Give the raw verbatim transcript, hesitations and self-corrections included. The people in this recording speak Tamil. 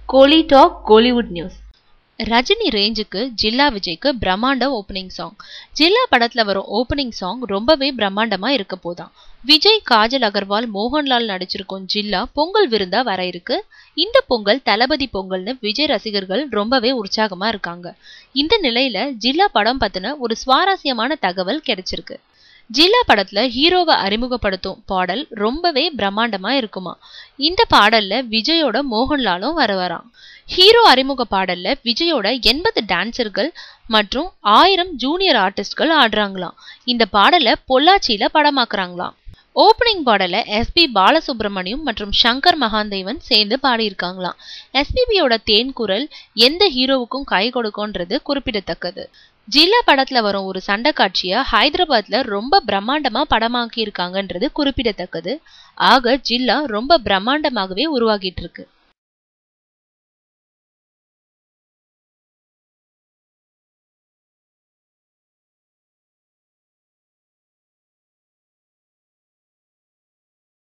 கோலி டாக் கோலிவுட் நியூஸ். ரஜினி ரேஞ்சுக்கு ஜில்லா விஜய்க்கு பிரம்மாண்ட ஓப்பனிங் சாங். ஜில்லா படத்துல வரும் ஓப்பனிங் சாங் ரொம்பவே பிரம்மாண்டமா இருக்க போதாம். விஜய், காஜல் அகர்வால், மோகன்லால் நடிச்சிருக்கும் ஜில்லா பொங்கல் விருந்தா வர இருக்கு. இந்த பொங்கல் தளபதி பொங்கல்னு விஜய் ரசிகர்கள் ரொம்பவே உற்சாகமா இருக்காங்க. இந்த நிலையில ஜில்லா படம் பத்தின ஒரு சுவாரஸ்யமான தகவல் கிடைச்சிருக்கு. ஜில்லா படத்துல ஹீரோவை அறிமுகப்படுத்தும் பாடல் ரொம்பவே பிரம்மாண்டமா இருக்குமா. இந்த பாடல்ல விஜயோட மோகன்லாலும் வரவராம். ஹீரோ அறிமுக பாடல்ல விஜயோட எண்பது டான்சர்கள் மற்றும் ஆயிரம் ஜூனியர் ஆர்டிஸ்ட்கள் ஆடுறாங்களாம். இந்த பாடலை பொள்ளாச்சியில படமாக்குறாங்களாம். ஓப்பனிங் பாடல எஸ் பி பாலசுப்ரமணியம் மற்றும் சங்கர் மகாதேவன் சேர்ந்து பாடியிருக்காங்களாம். எஸ்பிபியோட தேன் குரல் எந்த ஹீரோவுக்கும் கை கொடுக்கும்ன்றது குறிப்பிடத்தக்கது. ஜில்லா படத்துல வரும் ஒரு சண்டை காட்சியை ஹைதராபாத்ல ரொம்ப பிரம்மாண்டமா படமாக்கி இருக்காங்கன்றது குறிப்பிடத்தக்கது. ஆக ஜில்லா ரொம்ப பிரம்மாண்டமாகவே உருவாகிட்டு இருக்கு.